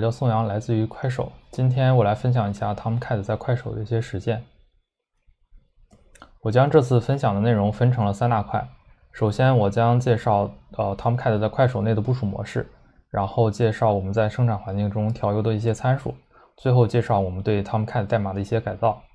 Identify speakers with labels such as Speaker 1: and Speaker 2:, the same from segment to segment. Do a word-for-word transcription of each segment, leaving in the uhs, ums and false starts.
Speaker 1: 叫宋阳，来自于快手。今天我来分享一下 Tomcat 在快手的一些实践。我将这次分享的内容分成了三大块。首先，我将介绍呃 Tomcat 在快手内的部署模式，然后介绍我们在生产环境中调优的一些参数，最后介绍我们对 Tomcat 代码的一些改造。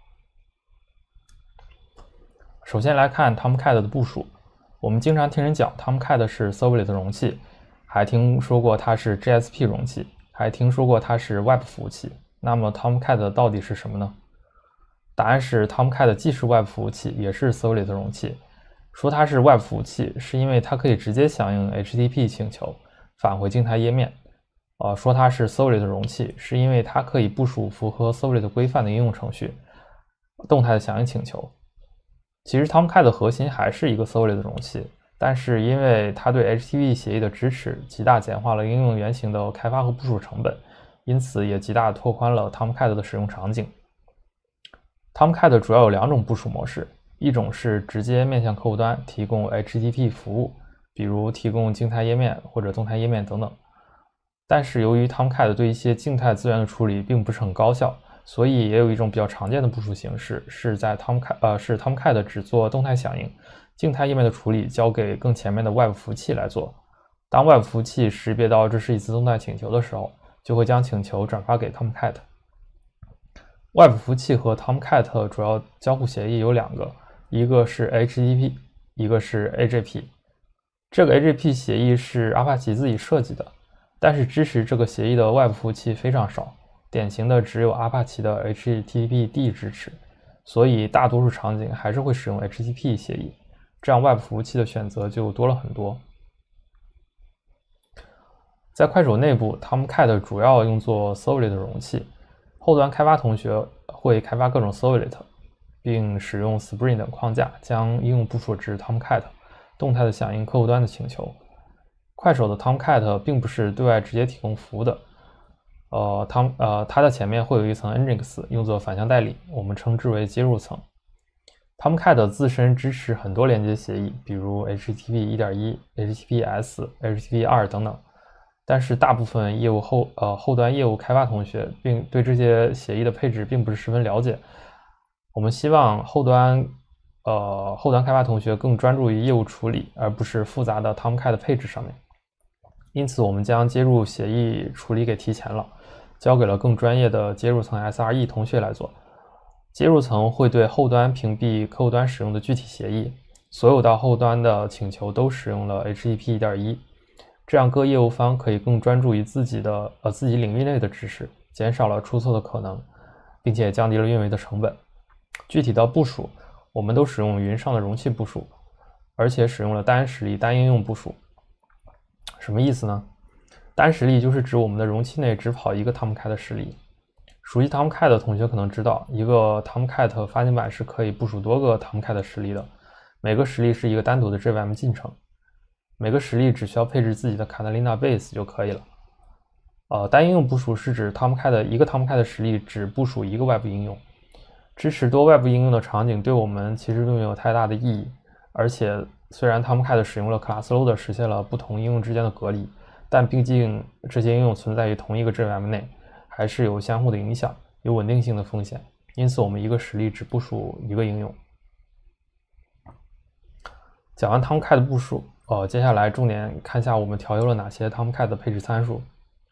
Speaker 1: 首先来看 Tomcat 的部署。我们经常听人讲 Tomcat 是 Servlet 的容器，还听说过它是 J S P 容器，还听说过它是 Web 服务器。那么 Tomcat 到底是什么呢？答案是 Tomcat 既是 Web 服务器，也是 Servlet 的容器。说它是 Web 服务器，是因为它可以直接响应 H T T P 请求，返回静态页面。呃，说它是 Servlet 的容器，是因为它可以部署符合 Servlet 规范的应用程序，动态的响应请求。其实 Tomcat 的核心还是一个 Servlet 的容器，但是因为它对 H T T P 协议的支持，极大简化了应用原型的开发和部署成本，因此也极大拓宽了 Tomcat 的使用场景。Tomcat 主要有两种部署模式，一种是直接面向客户端提供 H T T P 服务，比如提供静态页面或者动态页面等等。但是由于 Tomcat 对一些静态资源的处理并不是很高效，所以也有一种比较常见的部署形式，是在 Tomcat 呃是 Tomcat 只做动态响应，静态页面的处理交给更前面的 Web 服务器来做。当 Web 服务器识别到这是一次动态请求的时候，就会将请求转发给 Tomcat。Web 服务器和 Tomcat 主要交互协议有两个，一个是 H T T P， 一个是 A J P。这个 A J P 协议是阿帕奇自己设计的，但是支持这个协议的 Web 服务器非常少，典型的只有阿帕奇的 H T T P D 支持，所以大多数场景还是会使用 H T T P 协议，这样 Web 服务器的选择就多了很多。在快手内部 Tomcat 主要用作 Servlet 的容器，后端开发同学会开发各种 Servlet， 并使用 Spring 等框架将应用部署至 Tomcat， 动态的响应客户端的请求。快手的 Tomcat 并不是对外直接提供服务的，呃，它呃它的前面会有一层 Nginx 用作反向代理，我们称之为接入层。Tomcat 自身支持很多连接协议，比如 H T T P 一点一、H T T P S、H T T P 二 等等。但是大部分业务后呃后端业务开发同学并对这些协议的配置并不是十分了解。我们希望后端呃后端开发同学更专注于业务处理，而不是复杂的 Tomcat 配置上面。因此我们将接入协议处理给提前了，交给了更专业的接入层 S R E 同学来做。接入层会对后端屏蔽客户端使用的具体协议，所有到后端的请求都使用了 H T T P 一点一。这样各业务方可以更专注于自己的呃自己领域内的知识，减少了出错的可能，并且降低了运维的成本。具体到部署，我们都使用云上的容器部署，而且使用了单实例单应用部署。什么意思呢？单实例就是指我们的容器内只跑一个 Tomcat 的实例。熟悉 Tomcat 的同学可能知道，一个 Tomcat 发行版是可以部署多个 Tomcat 的实例的，每个实例是一个单独的 J V M 进程。每个实例只需要配置自己的 Catalina base 就可以了。呃，单应用部署是指 Tomcat 一个 Tomcat 的实例只部署一个 Web 应用。支持多 Web 应用的场景对我们其实并没有太大的意义，而且虽然 Tomcat 使用了 Class Loader 实现了不同应用之间的隔离，但毕竟这些应用存在于同一个 J V M 内，还是有相互的影响，有稳定性的风险。因此我们一个实例只部署一个应用。讲完 Tomcat 的部署，呃，接下来重点看一下我们调优了哪些 Tomcat 的配置参数。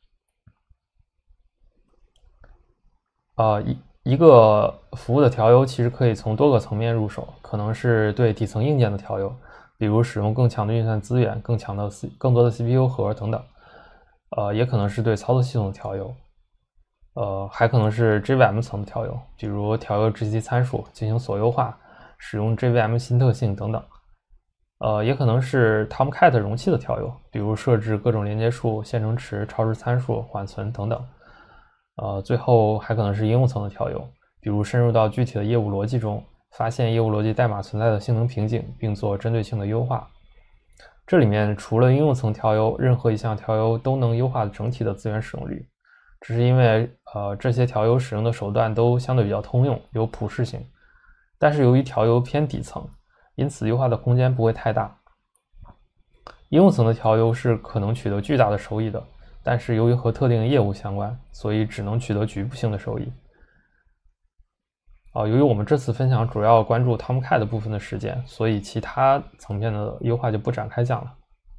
Speaker 1: 呃，一一个服务的调优其实可以从多个层面入手，可能是对底层硬件的调优，比如使用更强的运算资源、更强的 C 更多的 C P U 核等等。呃，也可能是对操作系统的调优，呃，还可能是 J V M 层的调优，比如调优 G C 参数进行锁优化，使用 J V M 新特性等等。呃，也可能是 Tomcat 容器的调优，比如设置各种连接数、线程池、超值参数、缓存等等。呃，最后还可能是应用层的调优，比如深入到具体的业务逻辑中，发现业务逻辑代码存在的性能瓶颈，并做针对性的优化。这里面除了应用层调优，任何一项调优都能优化整体的资源使用率，只是因为呃这些调优使用的手段都相对比较通用，有普适性。但是由于调优偏底层，因此优化的空间不会太大。应用层的调优是可能取得巨大的收益的， 但是由于和特定业务相关，所以只能取得局部性的收益。啊，由于我们这次分享主要关注 Tomcat 部分的实践，所以其他层面的优化就不展开讲了。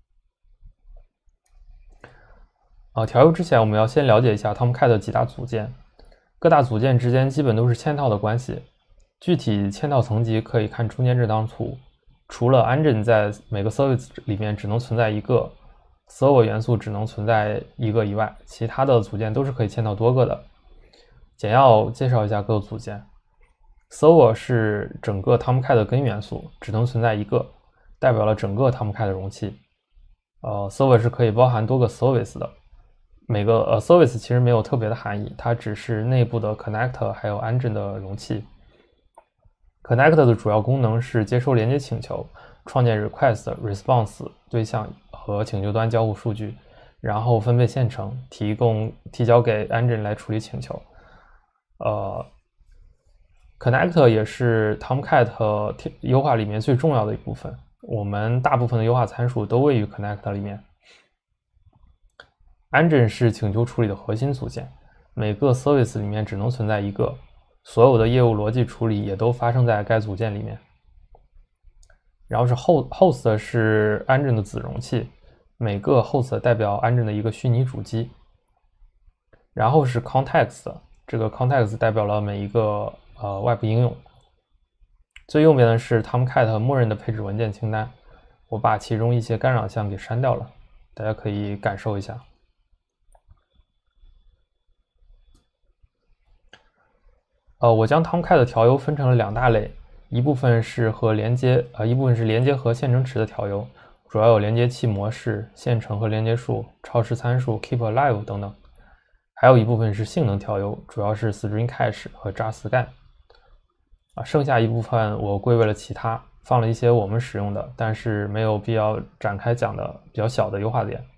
Speaker 1: 啊，调优之前，我们要先了解一下 Tomcat 的几大组件，各大组件之间基本都是嵌套的关系。具体嵌套层级可以看中间这张图，除了 engine 在每个 service 里面只能存在一个 server 元素只能存在一个以外，其他的组件都是可以嵌套多个的。简要介绍一下各个组件。server 是整个 Tomcat 的根元素，只能存在一个，代表了整个 Tomcat 的容器。呃 server 是可以包含多个 service 的，每个呃 service 其实没有特别的含义，它只是内部的 connector 还有 engine 的容器。connector 的主要功能是接收连接请求，创建 request、response 对象和请求端交互数据，然后分配线程，提供提交给 engine 来处理请求。呃 connector 也是 Tomcat 优化里面最重要的一部分，我们大部分的优化参数都位于 connector 里面。engine 是请求处理的核心组件，每个 service 里面只能存在一个，所有的业务逻辑处理也都发生在该组件里面。然后是 host 是 engine 的子容器，每个 host 代表 engine 的一个虚拟主机。然后是 context， 这个 context 代表了每一个呃外部应用。最右边的是 Tomcat 默认的配置文件清单，我把其中一些干扰项给删掉了，大家可以感受一下。呃，我将 Tomcat 的调优分成了两大类，一部分是和连接，呃，一部分是连接和线程池的调优，主要有连接器模式、线程和连接数、超时参数、keep alive 等等。还有一部分是性能调优，主要是 string cache 和 jarscan。啊，剩下一部分我归为了其他，放了一些我们使用的，但是没有必要展开讲的比较小的优化点。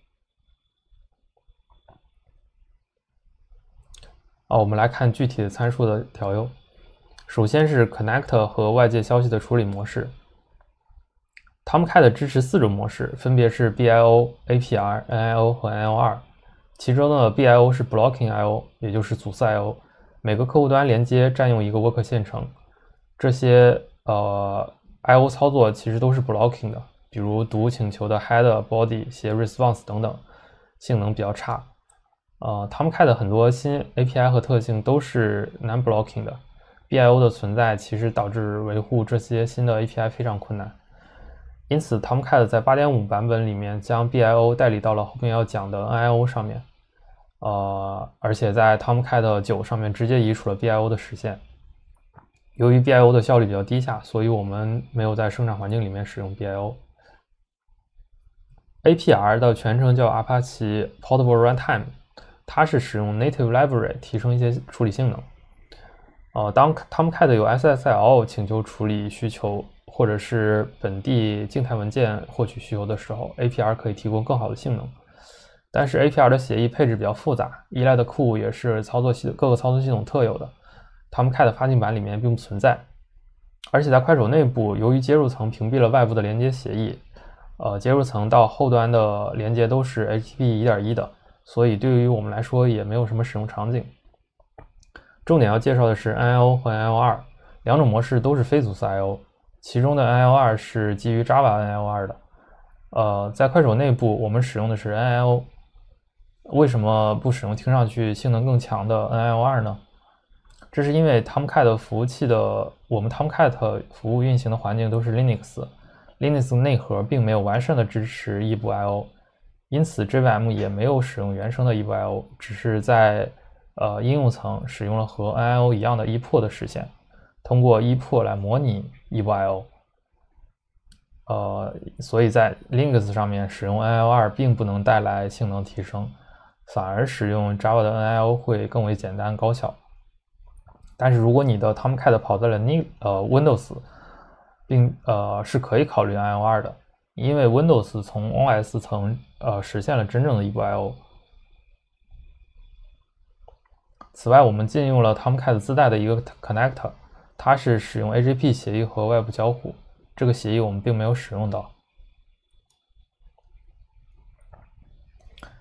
Speaker 1: 啊，我们来看具体的参数的调优。首先是 connector 和外界消息的处理模式。Tomcat 支持四种模式，分别是 B I O、A P R、N I O 和 N L 二。其中的 B I O 是 blocking I O， 也就是阻塞 I O， 每个客户端连接占用一个 worker 线程。这些呃 I O 操作其实都是 blocking 的，比如读请求的 header、body、写 response 等等，性能比较差。呃 Tomcat 的很多新 A P I 和特性都是 non-blocking 的， B I O 的存在其实导致维护这些新的 A P I 非常困难。因此 Tomcat 在 八点五 版本里面将 B I O 代理到了后面要讲的 N I O 上面，呃，而且在 Tomcat 九上面直接移除了 B I O 的实现。由于 B I O 的效率比较低下，所以我们没有在生产环境里面使用 B I O。A P R 的全称叫 Apache Portable Runtime， 它是使用 Native Library 提升一些处理性能。呃，当 Tomcat 有 S S L 请求处理需求，或者是本地静态文件获取需求的时候， A P R 可以提供更好的性能。但是 A P R 的协议配置比较复杂，依赖的库也是操作系各个操作系统特有的， Tomcat 发行版里面并不存在。而且在快手内部，由于接入层屏蔽了外部的连接协议，呃，接入层到后端的连接都是 H T T P 一点一 的，所以对于我们来说也没有什么使用场景。重点要介绍的是 N I O 和 N L 二， 两种模式都是非阻塞 I O， 其中的 N L 二 是基于 Java N L 二 的。呃，在快手内部我们使用的是 N I O， 为什么不使用听上去性能更强的 N L 二 呢？这是因为 Tomcat 服务器的我们 Tomcat 服务运行的环境都是 Linux， Linux 内核并没有完善的支持异步 I O， 因此 J V M 也没有使用原生的异步 I O， 只是在呃应用层使用了和 N I O 一样的 ePort 的实现，通过 ePort 来模拟异步 I O。呃，所以在 Linux 上面使用 N L 二 并不能带来性能提升，反而使用 Java 的 N I O 会更为简单高效。但是如果你的 Tomcat 跑在了你呃 Windows， 并呃是可以考虑 N L 二 的，因为 Windows 从 O S 层呃实现了真正的异步 I O。此外，我们禁用了 Tomcat 自带的一个 connector， 它是使用 A G P 协议和外部交互，这个协议我们并没有使用到。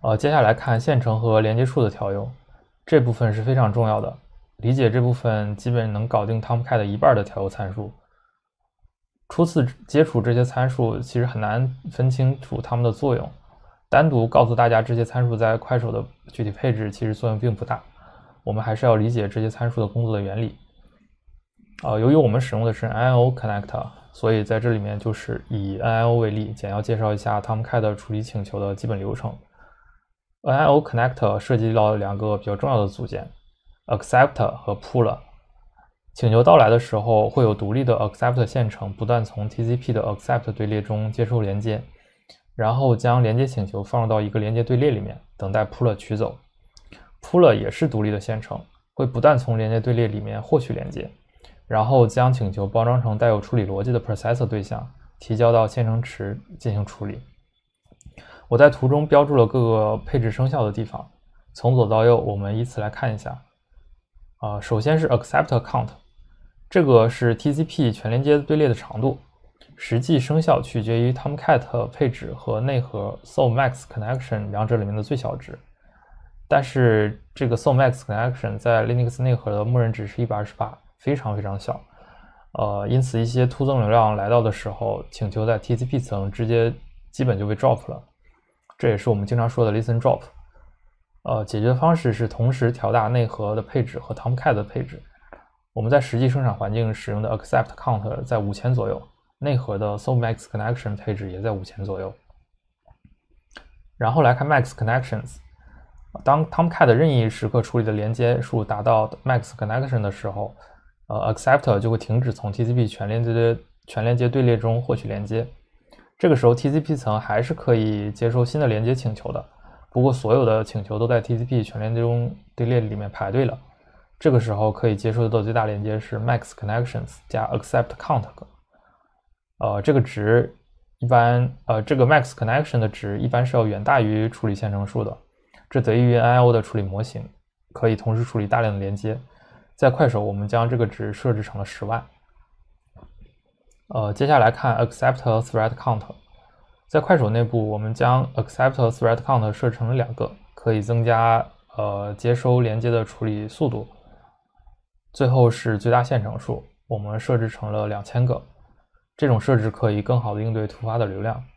Speaker 1: 呃，接下来看线程和连接数的调用，这部分是非常重要的。理解这部分基本能搞定 Tomcat 的一半的调用参数。初次接触这些参数，其实很难分清楚它们的作用。单独告诉大家这些参数在快手的具体配置其实作用并不大，我们还是要理解这些参数的工作的原理。呃，由于我们使用的是 N I O connector， 所以在这里面就是以 N I O 为例，简要介绍一下 Tomcat 处理请求的基本流程。N I O connector 涉及到两个比较重要的组件 acceptor 和 puller。请求到来的时候，会有独立的 accept 线程不断从 T C P 的 accept 队列中接收连接，然后将连接请求放入到一个连接队列里面，等待 puller 取走。puller 也是独立的线程，会不断从连接队列里面获取连接，然后将请求包装成带有处理逻辑的 processor 对象，提交到线程池进行处理。我在图中标注了各个配置生效的地方，从左到右我们依次来看一下。呃，首先是 acceptor count， 这个是 T C P 全连接队列的长度，实际生效取决于 Tomcat 配置和内核 soul-max connection 两者里面的最小值。但是这个 soul-max connection 在 Linux 内核的默认值是一百二十八，非常非常小。呃，因此一些突增流量来到的时候，请求在 T C P 层直接基本就被 drop 了。这也是我们经常说的 listen drop。呃，解决方式是同时调大内核的配置和 Tomcat 的配置。我们在实际生产环境使用的 accept count 在五千左右，内核的 soul-max connection 配置也在五千左右。然后来看 max connections。当 Tomcat 任意时刻处理的连接数达到 max connection 的时候，呃 acceptor 就会停止从 T C P 全连接全连接队列中获取连接。这个时候 T C P 层还是可以接收新的连接请求的，不过所有的请求都在 T C P 全连接中队列里面排队了。这个时候可以接收的最大连接是 max connections 加 accept count。呃，这个值一般呃这个 max connection 的值一般是要远大于处理线程数的。这得益于 N I O 的处理模型，可以同时处理大量的连接。在快手，我们将这个值设置成了十万。呃，接下来看 accept thread count。在快手内部，我们将 accept thread count 设成了两个，可以增加呃接收连接的处理速度。最后是最大线程数，我们设置成了两千个。这种设置可以更好的应对突发的流量。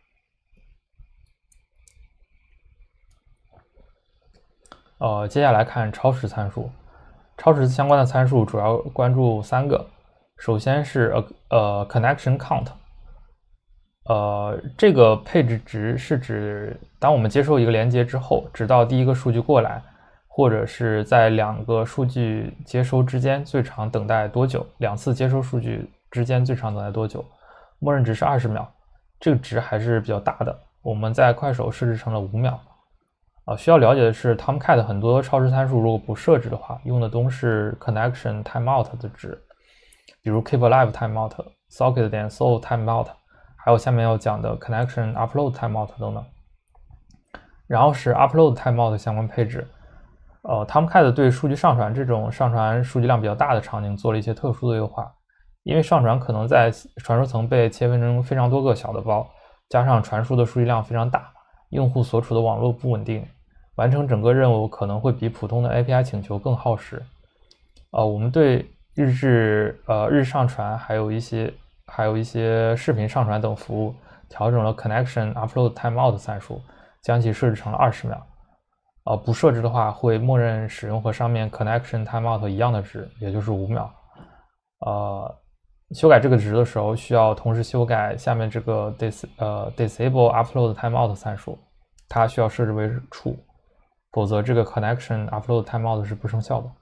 Speaker 1: 呃，接下来看超时参数。超时相关的参数主要关注三个。首先是呃 connection count。呃，这个配置值是指当我们接收一个连接之后，直到第一个数据过来，或者是在两个数据接收之间最长等待多久，两次接收数据之间最长等待多久。默认值是二十秒，这个值还是比较大的，我们在快手设置成了五秒。呃，需要了解的是 Tomcat 很多超时参数如果不设置的话，用的都是 connection timeout 的值，比如 keep alive timeout、socket 点 soul timeout， 还有下面要讲的 connection upload timeout 等等。然后是 upload timeout 相关配置。呃 Tomcat 对数据上传这种上传数据量比较大的场景做了一些特殊的优化，因为上传可能在传输层被切分成非常多个小的包，加上传输的数据量非常大，用户所处的网络不稳定，完成整个任务可能会比普通的 A P I 请求更耗时。呃，我们对日志、呃日上传，还有一些还有一些视频上传等服务，调整了 connection upload timeout 参数，将其设置成了二十秒。呃，不设置的话，会默认使用和上面 connection timeout 一样的值，也就是五秒。呃，修改这个值的时候，需要同时修改下面这个 dis 呃 disable upload timeout 参数，它需要设置为 true， 否则这个 connection upload timeout 是不生效的。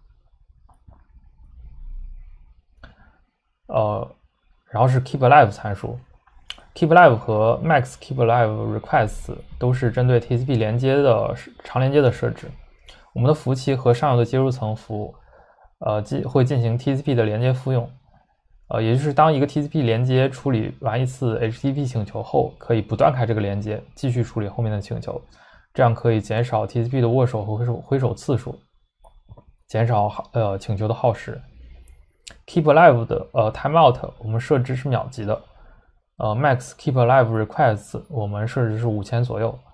Speaker 1: 呃，然后是 keep alive 参数 ，keep alive 和 max keep alive requests 都是针对 T C P 连接的长连接的设置。我们的服务器和上游的接入层服务，呃，会进行 T C P 的连接复用。呃，也就是当一个 T C P 连接处理完一次 H T T P 请求后，可以不断开这个连接，继续处理后面的请求，这样可以减少 T C P 的握手和挥手挥手次数，减少呃请求的耗时。Keep alive 的呃 timeout 我们设置是秒级的，呃 max keep alive requests 我们设置是五千左右。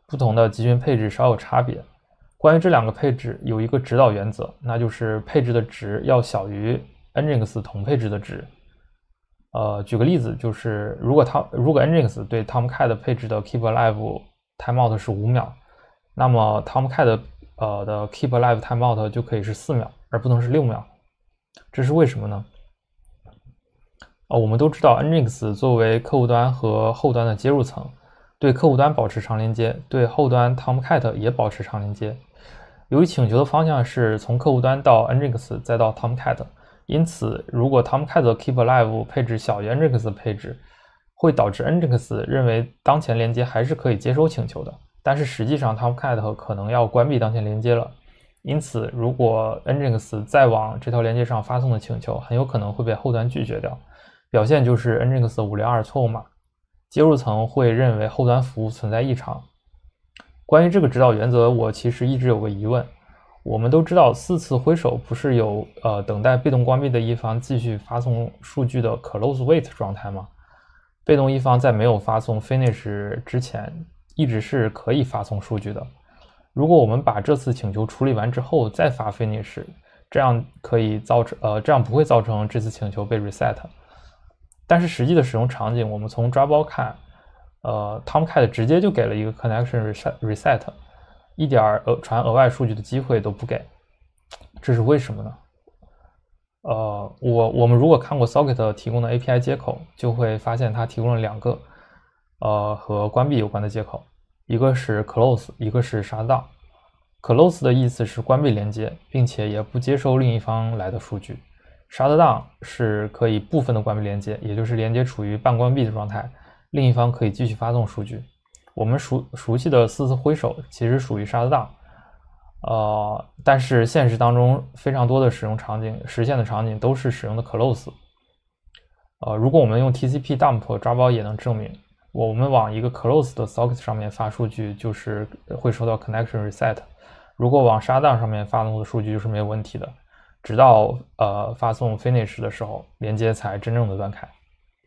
Speaker 1: 不同的集群配置稍有差别。关于这两个配置有一个指导原则，那就是配置的值要小于 Nginx 同配置的值。呃，举个例子，就是如果它如果 Nginx 对 Tomcat 配置的 Keep Alive timeout 是五秒，那么 Tomcat 呃的 Keep Alive timeout 就可以是四秒，而不能是六秒。这是为什么呢？呃，我们都知道 Nginx 作为客户端和后端的接入层，对客户端保持长连接，对后端 Tomcat 也保持长连接。由于请求的方向是从客户端到 Nginx 再到 Tomcat， 因此如果 Tomcat 的 Keep Alive 配置小于 Nginx 的配置，会导致 Nginx 认为当前连接还是可以接收请求的，但是实际上 Tomcat 可能要关闭当前连接了。因此如果 Nginx 再往这条连接上发送的请求，很有可能会被后端拒绝掉，表现就是 Nginx 五零二错误码，接入层会认为后端服务存在异常。关于这个指导原则，我其实一直有个疑问。我们都知道四次挥手不是有呃等待被动关闭的一方继续发送数据的 close wait 状态吗？被动一方在没有发送 finish 之前一直是可以发送数据的。如果我们把这次请求处理完之后再发 finish， 这样可以造成呃这样不会造成这次请求被 reset。但是实际的使用场景，我们从抓包看，呃 Tomcat 直接就给了一个 connection reset， 一点额传额外数据的机会都不给，这是为什么呢？呃，我我们如果看过 Socket 提供的 A P I 接口，就会发现它提供了两个呃和关闭有关的接口，一个是 close， 一个是 shutdown。close 的意思是关闭连接，并且也不接收另一方来的数据。shutdown 是可以部分的关闭连接，也就是连接处于半关闭的状态，另一方可以继续发送数据。我们熟熟悉的四次挥手其实属于 shutdown， 呃，但是现实当中非常多的使用场景实现的场景都是使用的 close。呃，如果我们用 T C P dump 抓包也能证明，我们往一个 close 的 socket 上面发数据就是会收到 connection reset， 如果往 shutdown 上面发送的数据就是没有问题的，直到呃发送 finish 的时候，连接才真正的断开。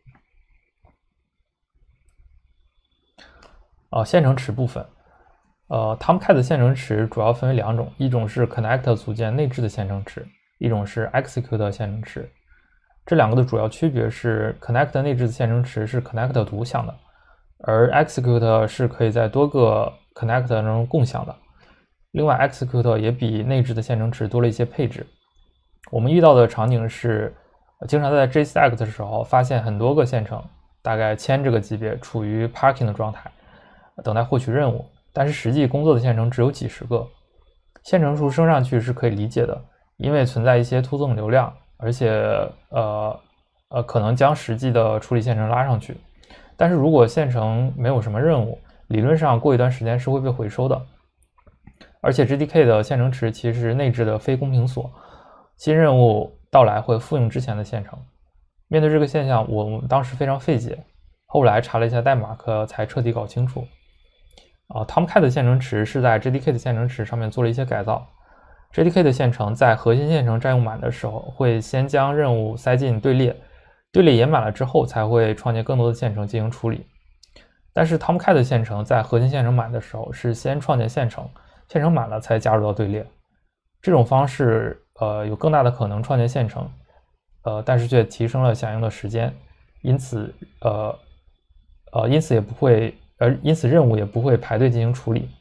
Speaker 1: 呃，线程池部分，呃 Tomcat 的线程池主要分为两种，一种是 connect 组件内置的线程池，一种是 execute 线程池。这两个的主要区别是 connect 内置的线程池是 connect 独享的，而 execute 是可以在多个 connect 中共享的。另外 execute 也比内置的线程池多了一些配置。我们遇到的场景是经常在 JStack 的时候发现很多个线程，大概千这个级别处于 parking 的状态，等待获取任务，但是实际工作的线程只有几十个。线程数升上去是可以理解的，因为存在一些突增流量，而且呃呃可能将实际的处理线程拉上去。但是如果线程没有什么任务，理论上过一段时间是会被回收的。而且 J D K 的线程池其实是内置的非公平锁，新任务到来会复用之前的线程。面对这个现象，我们当时非常费解，后来查了一下代码课才彻底搞清楚。啊 Tomcat 的线程池是在 J D K 的线程池上面做了一些改造。J D K 的线程在核心线程占用满的时候，会先将任务塞进队列，队列延满了之后才会创建更多的线程进行处理。但是 Tomcat 的线程在核心线程满的时候是先创建线程，线程满了才加入到队列。这种方式呃有更大的可能创建线程，呃但是却提升了响应的时间，因此呃呃因此也不会而因此任务也不会排队进行处理。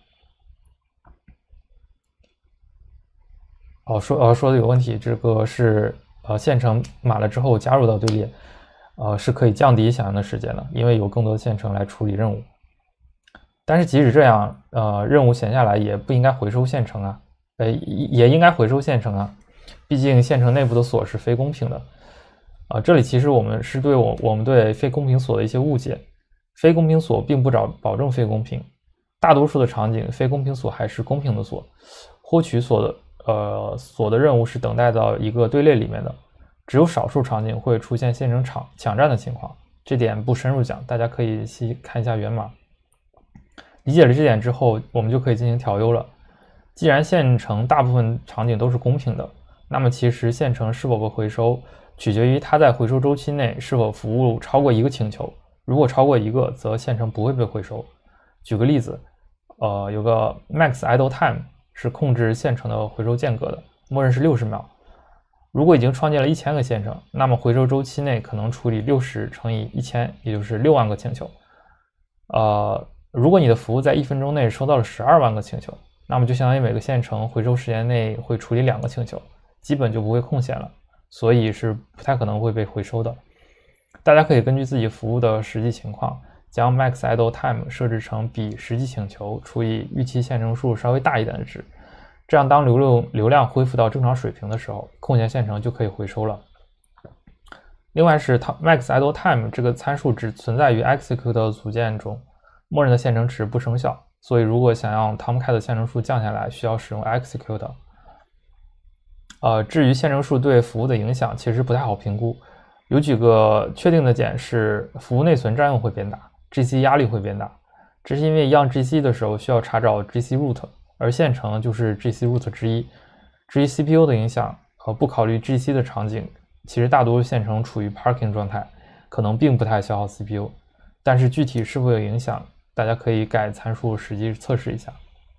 Speaker 1: 哦，说呃说的有问题，这个是呃线程满了之后加入到队列，呃是可以降低响应的时间的，因为有更多的线程来处理任务。但是即使这样，呃任务闲下来也不应该回收线程啊，呃也应该回收线程啊，毕竟线程内部的锁是非公平的。啊、呃，这里其实我们是对我我们对非公平锁的一些误解。非公平锁并不保保证非公平，大多数的场景非公平锁还是公平的锁。获取锁的呃锁的任务是等待到一个队列里面的，只有少数场景会出现线程抢抢占的情况，这点不深入讲，大家可以细看一下源码。理解了这点之后，我们就可以进行调优了。既然线程大部分场景都是公平的，那么其实线程是否被回收取决于它在回收周期内是否服务超过一个请求。如果超过一个，则线程不会被回收。举个例子， 呃有个 max idle time 是控制线程的回收间隔的，默认是六十秒。如果已经创建了一千个线程，那么回收周期内可能处理六十乘以一千，也就是六万个请求。呃，如果你的服务在一分钟内收到了十二万个请求，那么就相当于每个线程回收时间内会处理两个请求，基本就不会空闲了，所以是不太可能会被回收的。大家可以根据自己服务的实际情况，将 max idle time 设置成比实际请求除以预期线程数稍微大一点的值，这样当流流流量恢复到正常水平的时候，空闲线程就可以回收了。另外是 max idle time 这个参数只存在于 execute 的组件中，默认的线程值不生效，所以如果想让 Tomcat 的线程数降下来，需要使用 execute。呃，至于线程数对服务的影响，其实不太好评估。有几个确定的点是，服务内存占用会变大 ，G C 压力会变大，这是因为让 G C 的时候需要查找 G C root， 而线程就是 G C root 之一。至于 C P U 的影响，呃，不考虑 G C 的场景，其实大多数线程处于 parking 状态，可能并不太消耗 C P U， 但是具体是否有影响，大家可以改参数实际测试一下。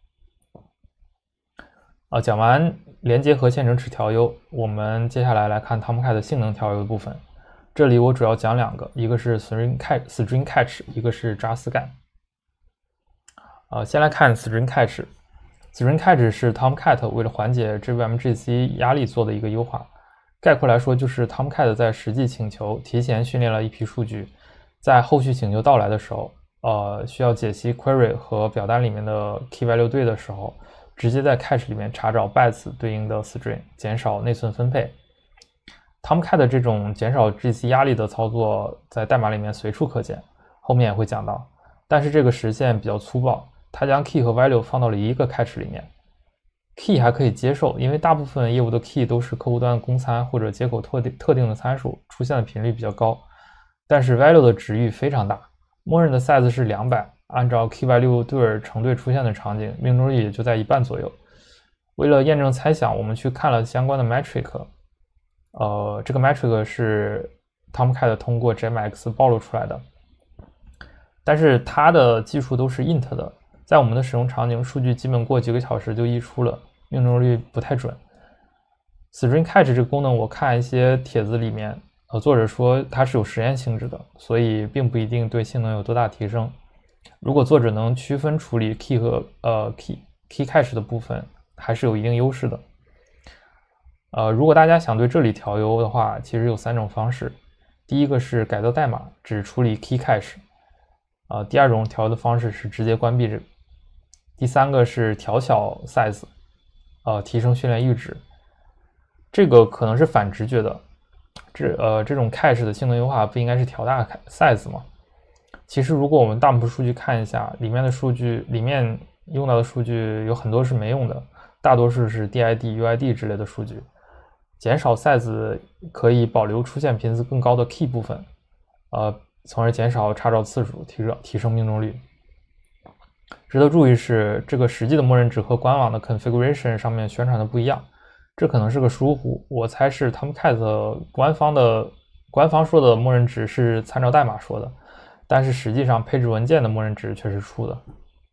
Speaker 1: 啊，讲完连接和线程池调优，我们接下来来看 Tomcat 的性能调优的部分。这里我主要讲两个，一个是 string catch, string catch 一个是 JavaScan。呃，先来看 string catch。string catch 是 Tomcat 为了缓解 J V M G C 压力做的一个优化。概括来说，就是 Tomcat 在实际请求提前训练了一批数据，在后续请求到来的时候，呃，需要解析 query 和表单里面的 key value 对的时候，直接在 catch 里面查找 bytes 对应的 string， 减少内存分配。Tomcat 这种减少 G C 压力的操作在代码里面随处可见，后面也会讲到。但是这个实现比较粗暴，它将 key 和 value 放到了一个 catch 里面。key 还可以接受，因为大部分业务的 key 都是客户端的公参或者接口特定特定的参数，出现的频率比较高。但是 value 的值域非常大，默认的 size 是两百，按照 key value 对儿成对出现的场景，命中率也就在一半左右。为了验证猜想，我们去看了相关的 metric， 呃，这个 metric 是 Tomcat 通过 G M X 暴露出来的，但是它的技术都是 int 的，在我们的使用场景，数据基本过几个小时就溢出了，命中率不太准。String catch 这个功能，我看一些帖子里面，呃，作者说它是有实验性质的，所以并不一定对性能有多大提升。如果作者能区分处理 key 和呃 key key catch 的部分，还是有一定优势的。呃，如果大家想对这里调优的话，其实有三种方式。第一个是改造代码，只处理 key catch。呃，第二种调的方式是直接关闭这个。第三个是调小 size， 呃，提升训练阈值。这个可能是反直觉的，这呃这种 cache 的性能优化不应该是调大 size 吗？其实如果我们 dump 数据看一下，里面的数据里面用到的数据有很多是没用的，大多数是 D I D、U I D 之类的数据。减少 size 可以保留出现频次更高的 key 部分，呃，从而减少查找次数，提升提升命中率。值得注意是，这个实际的默认值和官网的 configuration 上面宣传的不一样，这可能是个疏忽。我猜是 Tomcat 官方的官方说的默认值是参照代码说的，但是实际上配置文件的默认值却是出的。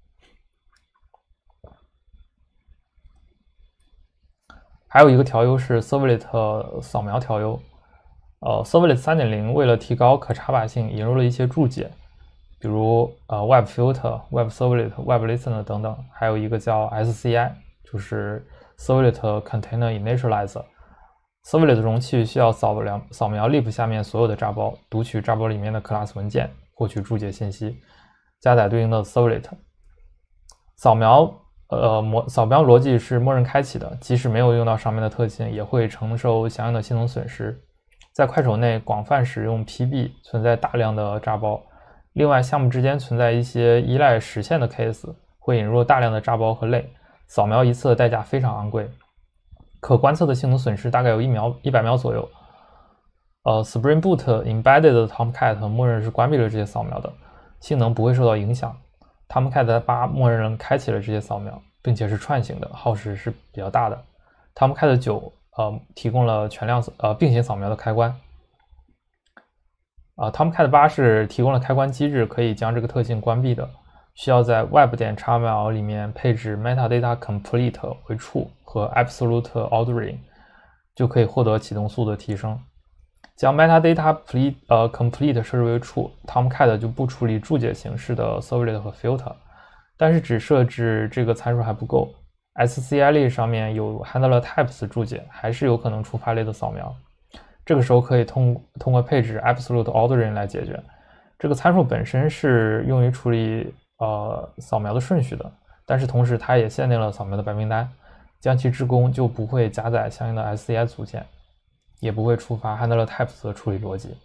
Speaker 1: 还有一个调优是 Servlet 扫描调优。呃 Servlet 三点零 为了提高可插拔性，引入了一些注解，比如呃 Web Filter、Web Servlet、Web Listener 等等，还有一个叫 S C I， 就是 Servlet Container Initializer。Servlet 的容器需要扫描扫描 lib 下面所有的炸包，读取炸包里面的 class 文件，获取注解信息，加载对应的 Servlet。扫描呃模扫描逻辑是默认开启的，即使没有用到上面的特性，也会承受相应的性能损失。在快手内广泛使用 P B， 存在大量的炸包。另外，项目之间存在一些依赖实现的 case， 会引入大量的炸包和类，扫描一次的代价非常昂贵，可观测的性能损失大概有一秒一百秒左右。呃 ，Spring Boot Embedded 的 Tomcat 默认是关闭了这些扫描的，性能不会受到影响。Tomcat 八默认开启了这些扫描，并且是串行的，耗时是比较大的。Tomcat 九呃提供了全量呃并行扫描的开关。啊、呃、，Tomcat 八是提供了开关机制，可以将这个特性关闭的。 需要在 web 点 X M L 里面配置 metadata complete 为 true 和 absolute ordering， 就可以获得启动速度的提升。将 metadata complete 呃 complete 设置为 true， Tomcat 就不处理注解形式的 servlet 和 filter， 但是只设置这个参数还不够。S C I 类上面有 handler types 注解，还是有可能触发类的扫描。这个时候可以通通过配置 absolute ordering 来解决。这个参数本身是用于处理呃扫描的顺序的，但是同时它也限定了扫描的白名单，将其之功就不会加载相应的 S C I 组件，也不会触发 handler types 的处理逻辑。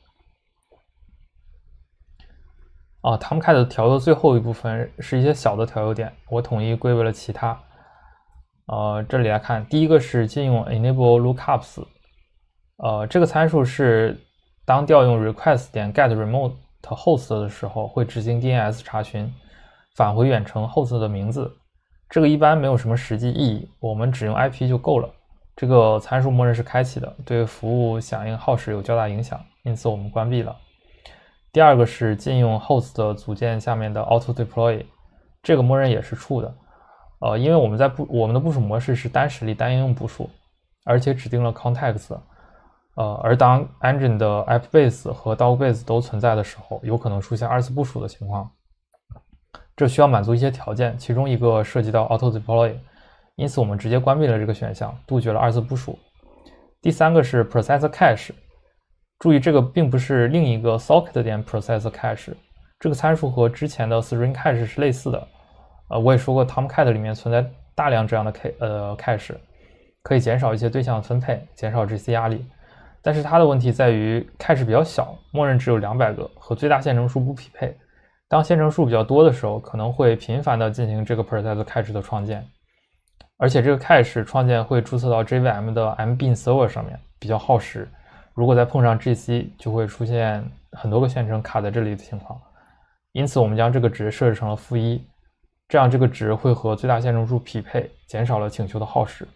Speaker 1: 啊 ，Tomcat 的调优最后一部分是一些小的调优点，我统一归为了其他。呃，这里来看，第一个是禁用 enable lookups， 呃，这个参数是当调用 request 点 get remote host 的时候，会执行 D N S 查询，返回远程 host 的名字。这个一般没有什么实际意义，我们只用 I P 就够了。这个参数默认是开启的，对服务响应耗时有较大影响，因此我们关闭了。第二个是禁用 host 的组件下面的 auto deploy， 这个默认也是 true 的。呃，因为我们在部我们的部署模式是单实例单应用部署，而且指定了 context， 呃，而当 engine 的 app base 和 dog base 都存在的时候，有可能出现二次部署的情况。这需要满足一些条件，其中一个涉及到 auto deploy， 因此我们直接关闭了这个选项，杜绝了二次部署。第三个是 processor cache， 注意这个并不是另一个 socket 点 processor cache， 这个参数和之前的 string cache 是类似的。呃，我也说过 Tomcat 里面存在大量这样的 K 呃 cache， 可以减少一些对象的分配，减少 G C 压力。但是它的问题在于 cache 比较小，默认只有两百个，和最大线程数不匹配。当线程数比较多的时候，可能会频繁的进行这个 processor cache 的创建，而且这个 cache 创建会注册到 J V M 的 mbin server 上面，比较耗时。如果再碰上 G C， 就会出现很多个线程卡在这里的情况。因此我们将这个值设置成了负一。这样这个值会和最大线程数匹配，减少了请求的耗时。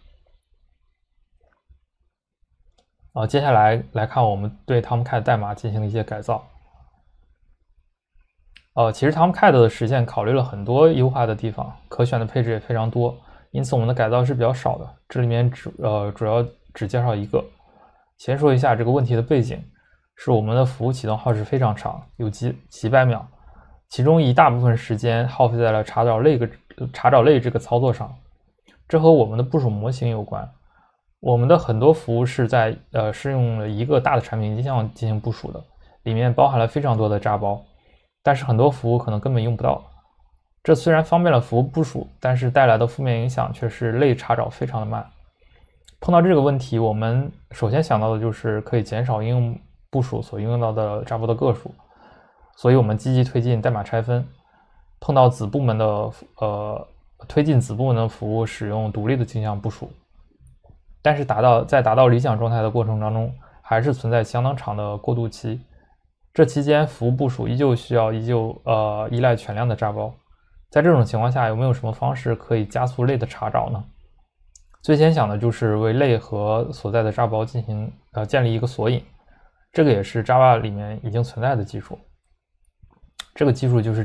Speaker 1: 啊，接下来来看我们对 Tomcat 代码进行了一些改造。呃，其实 Tomcat 的实现考虑了很多优化的地方，可选的配置也非常多，因此我们的改造是比较少的。这里面主呃主要只介绍一个。先说一下这个问题的背景，是我们的服务启动耗时非常长，有几几百秒。其中一大部分时间耗费在了查找类个查找类这个操作上，这和我们的部署模型有关。我们的很多服务是在呃是用了一个大的产品机上进行部署的，里面包含了非常多的扎包，但是很多服务可能根本用不到。这虽然方便了服务部署，但是带来的负面影响却是类查找非常的慢。碰到这个问题，我们首先想到的就是可以减少应用部署所应用到的扎包的个数。所以我们积极推进代码拆分，碰到子部门的呃推进子部门的服务使用独立的镜像部署，但是达到在达到理想状态的过程当中，还是存在相当长的过渡期。这期间服务部署依旧需要依旧呃依赖全量的扎包。在这种情况下，有没有什么方式可以加速类的查找呢？最先想的就是为类和所在的扎包进行呃建立一个索引，这个也是 Java 里面已经存在的技术。这个技术就是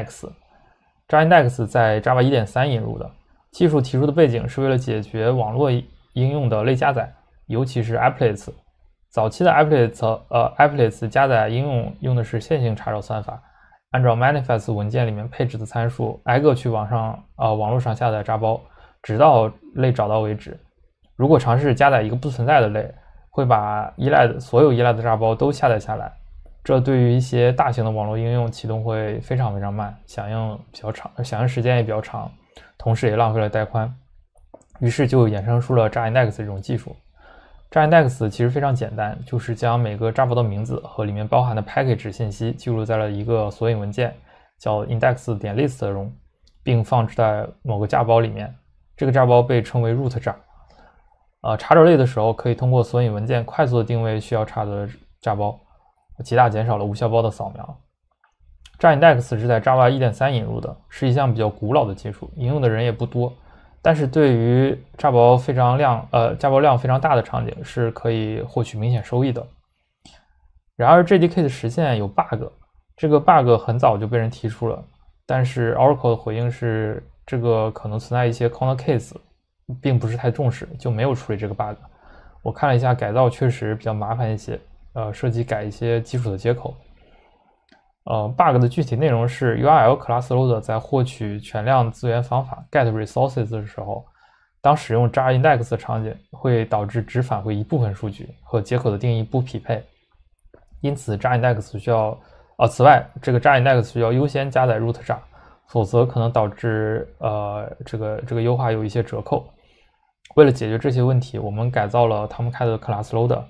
Speaker 1: JARIndex。JARIndex 在 Java 一点三 引入的，技术提出的背景是为了解决网络应用的类加载，尤其是 applets。早期的 applets 呃 applets 加载应用用的是线性查找算法，按照 manifest 文件里面配置的参数，挨个去网上呃网络上下载扎包，直到类找到为止。如果尝试加载一个不存在的类，会把依赖的所有依赖的扎包都下载下来。这对于一些大型的网络应用启动会非常非常慢，响应比较长，响应时间也比较长，同时也浪费了带宽。于是就衍生出了 JARIndex 这种技术。JARIndex 其实非常简单，就是将每个扎包的名字和里面包含的 package 信息记录在了一个索引文件，叫 index 点 list 中，并放置在某个扎包里面。这个扎包被称为 root 扎。呃，查找类的时候，可以通过索引文件快速的定位需要查的扎包，极大减少了无效包的扫描。JARIndex 是在 Java 一点三 引入的，是一项比较古老的技术，应用的人也不多，但是对于扎包非常量呃扎包量非常大的场景是可以获取明显收益的。然而 J D K 的实现有 bug， 这个 bug 很早就被人提出了， 但是 Oracle 的回应是这个可能存在一些 corner case， 并不是太重视，就没有处理这个 bug。我看了一下，改造确实比较麻烦一些，呃，涉及改一些基础的接口。呃 ，bug 的具体内容是 U R L class loader 在获取全量资源方法 get resources 的时候，当使用 jar index 的场景会导致只返回一部分数据，和接口的定义不匹配。因此 jar index 需要，呃，此外这个 jar index 需要优先加载 root jar， 否则可能导致呃这个这个优化有一些折扣。为了解决这些问题，我们改造了 Tomcat 的 class loader。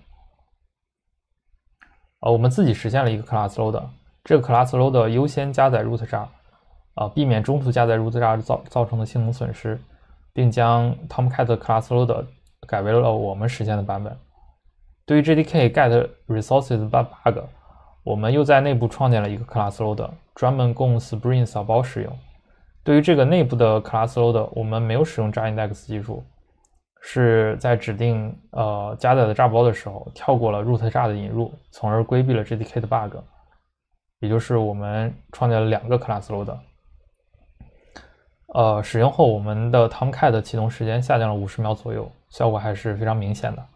Speaker 1: 呃，我们自己实现了一个 class loader。这个 class loader 优先加载 root jar， 啊、呃，避免中途加载 root jar 造造成的性能损失，并将 Tomcat class loader 改为了我们实现的版本。对于 J D K get resources bug， 我们又在内部创建了一个 class loader， 专门供 Spring 扫包使用。对于这个内部的 class loader， 我们没有使用 jar index 技术，是在指定呃加载的 jar 包的时候跳过了 root jar 的引入，从而规避了 J D K 的 bug。也就是我们创建了两个 class loader。呃，使用后我们的 Tomcat 的启动时间下降了五十秒左右，效果还是非常明显的。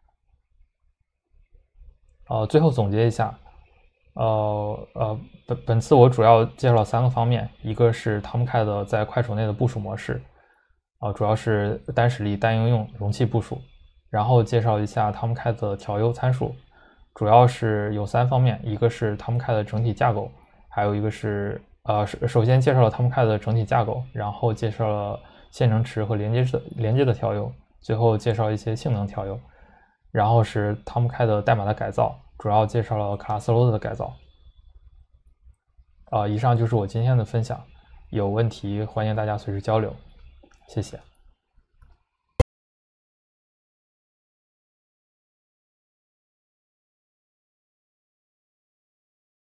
Speaker 1: 呃，最后总结一下，呃呃，本本次我主要介绍了三个方面，一个是 Tomcat 在快手内的部署模式，啊、呃，主要是单实例、单应用、容器部署，然后介绍一下 Tomcat 的调优参数。主要是有三方面，一个是 Tomcat 的整体架构，还有一个是呃，首先介绍了 Tomcat 的整体架构，然后介绍了线程池和连接的连接的调优，最后介绍一些性能调优，然后是 Tomcat 的代码的改造，主要介绍了 class loader 的改造。啊、呃，以上就是我今天的分享，有问题欢迎大家随时交流，谢谢。